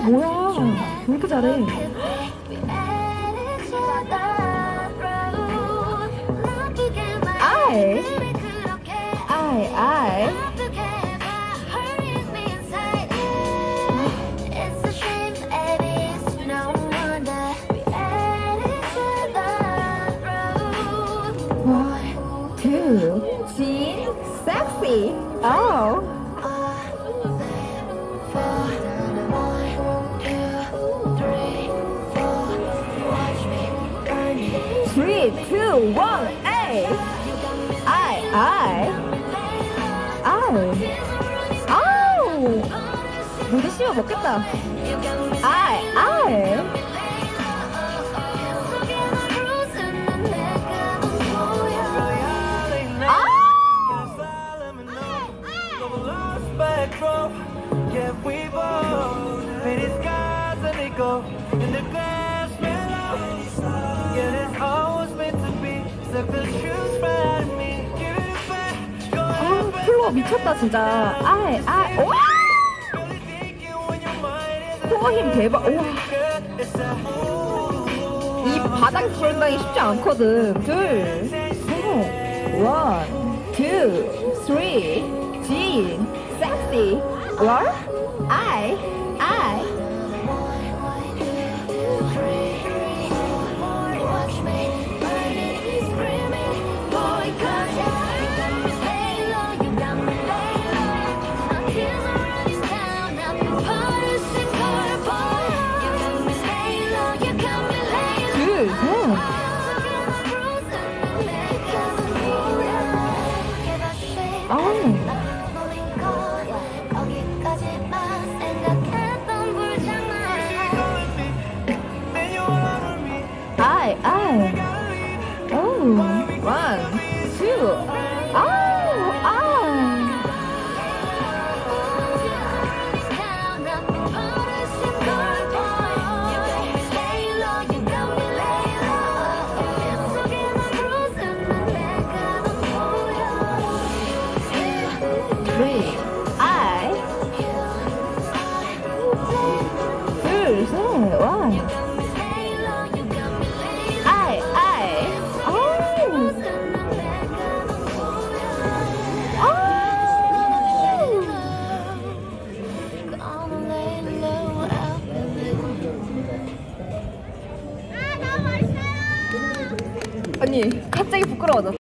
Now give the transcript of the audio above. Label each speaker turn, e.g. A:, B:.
A: 뭐야, 왜 이렇게 잘해? I One, two, three, sexy. Oh. 3, 2, 1, A. 아우. 무지 씹어 먹겠다. 플로어 미쳤다 진짜. 오! 코어 힘 대박. 우와. 이 바닥 수영장이 쉽지 않거든. 둘, 셋, 원, 투, 쓰리, 진, 섹시, 월, I. One, two, three, 둘, 셋, one. 언니 갑자기 부끄러워졌어.